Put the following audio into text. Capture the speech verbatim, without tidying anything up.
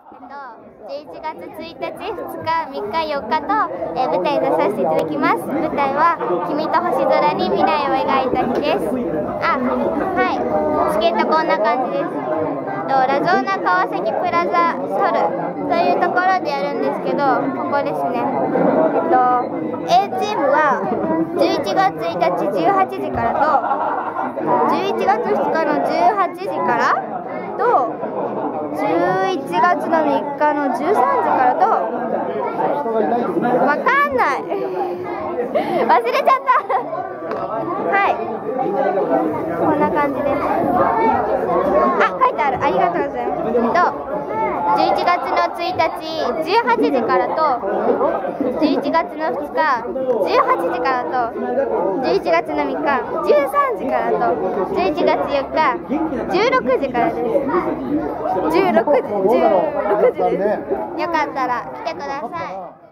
じゅういちがつついたち、ふつか、みっか、よっかと、えー、舞台に出させていただきます。舞台は「君と星空に未来を描いた日」です。あ、はい、チケットこんな感じです。とラゾーナ川崎プラザソルというところでやるんですけど、ここですね。えっと A チームはじゅういちがつついたちじゅうはちじからとじゅういちがつふつかのじゅうはちじからとじゅういちがつのみっかのじゅうさんじからとわかんない忘れちゃったはい、こんな感じです。あ、書いてある、ありがとうございます。えっとじゅういちがつのついたちじゅうはちじからとじゅういちがつのふつかじゅうはちじからとじゅういちがつのみっかじゅうさんじからとじゅういちがつよっかじゅうろくじからです。じゅうろくじじゅうろくじです。よかったら来てください。